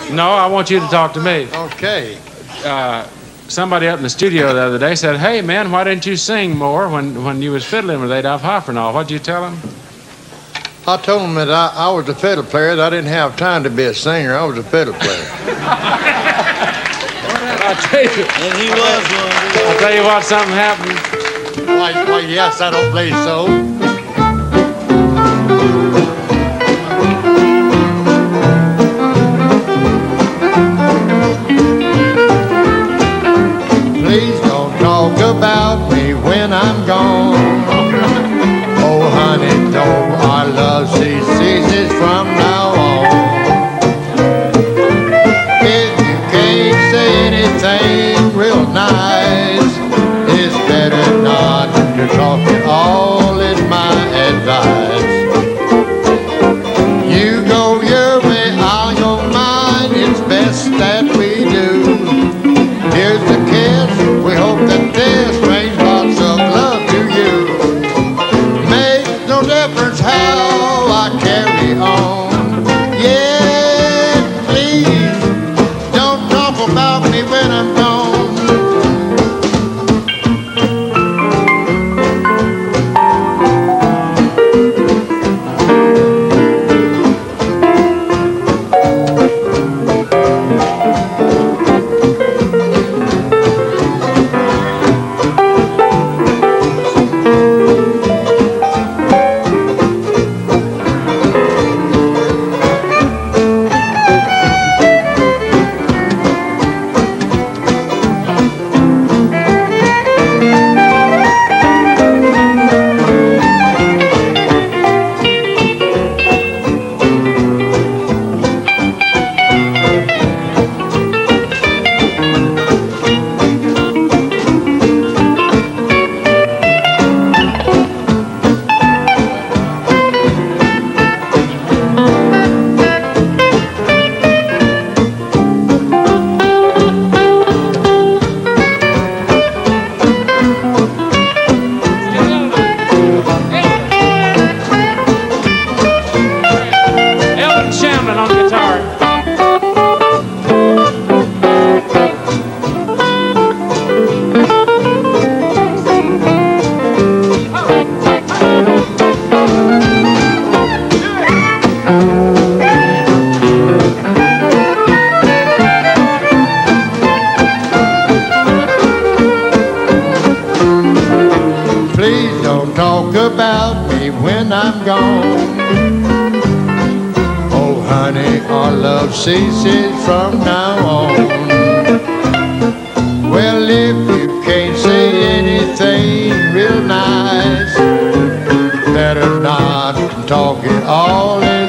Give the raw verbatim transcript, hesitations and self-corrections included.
No, I want you to talk to me. Okay. Uh, somebody up in the studio the other day said, "Hey, man, why didn't you sing more when, when you was fiddling with Adolph Hoffernahl?" What'd you tell him? I told him that I, I was a fiddle player, that I didn't have time to be a singer. I was a fiddle player. I'll tell you. And he was one. I'll tell you what, something happened. Why, why, yes, I don't play so. Please don't talk about me when I'm gone. Oh, honey, don't our love ceases from now on. If you can't say anything real nice, it's better not to talk at all, is my advice. You go your way, I'll go mine, it's best that we do. Here's the kiss, we hope that this brings lots of love to you. Makes no difference how I carry on. Yeah, please, don't talk about me when I'm gone. Please don't talk about me when I'm gone. Oh, honey, our love ceases from now on. Well, if you can't say anything real nice, better not talk at all.